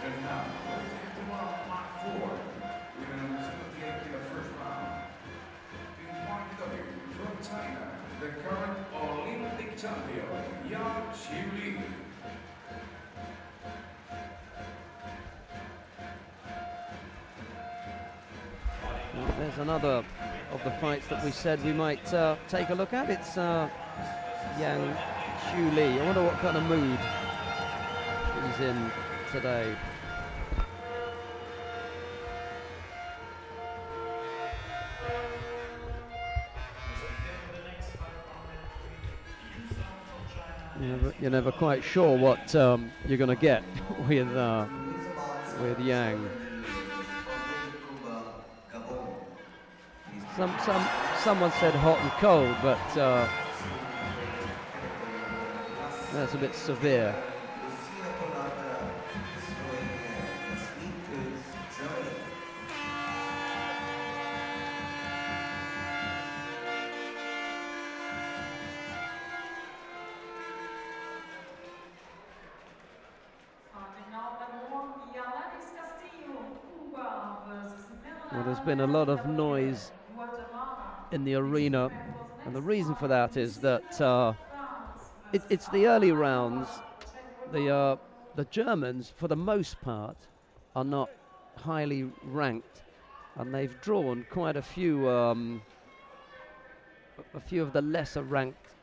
And now, let's get to round 4. We're going to take the first round. In point W from China, the current Olympic champion, Xiuli. There's another of the fights that we said we might take a look at. It's Xiuli. I wonder what kind of mood he's in today. You're never quite sure what you're going to get with Yang. Someone said hot and cold, but that's a bit severe. Well, there's been a lot of noise in the arena, and the reason for that is that it's the early rounds. The Germans, for the most part, are not highly ranked, and they've drawn quite a few of the lesser ranked